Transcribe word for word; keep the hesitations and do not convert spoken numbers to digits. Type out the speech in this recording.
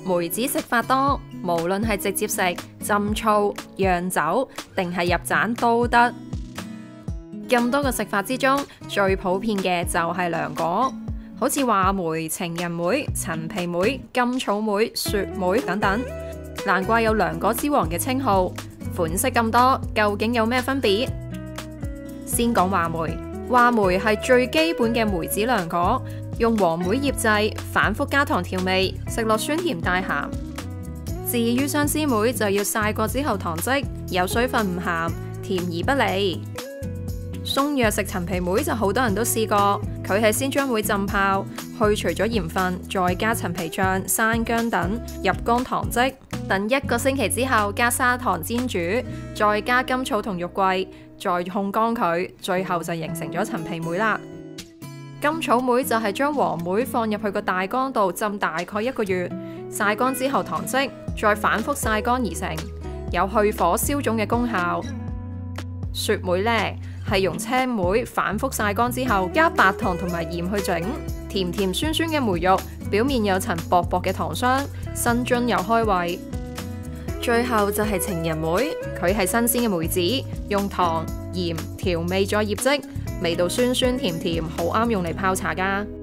梅子食法多，無論係直接食、浸醋、釀酒定係入盞都得。咁多個食法之中，最普遍嘅就係涼果，好似話梅、情人梅、陳皮梅、甘草梅、雪梅等等，難怪有涼果之王嘅稱號。款式咁多，究竟有咩分別？先講話梅，話梅係最基本嘅梅子涼果，用黃梅醃製，反覆加糖調味，食落酸甜帶鹹。至於相思梅就要曬過之後糖漬，有水分唔鹹，甜而不膩。鬆藥食陳皮梅就好多人都試過，佢係先將梅浸泡，去除咗鹽分，再加陳皮醬、生薑等入乾糖漬，等一個星期之後加砂糖煎煮，再加甘草同肉桂，再烘乾佢，最後就形成咗陳皮梅啦。甘草梅就係將黃梅放入去個大缸度浸大概一個月，曬乾之後糖漬，再反覆曬乾而成，有去火消腫嘅功效。雪梅呢，係用青梅反覆曬乾之後，加白糖同埋鹽去整，甜甜酸酸嘅梅肉，表面有層薄薄嘅糖霜，新津又開胃。最後就係情人梅，佢係新鮮嘅梅子，用糖、鹽調味再醃漬，味道酸酸甜甜，好啱用嚟泡茶㗎。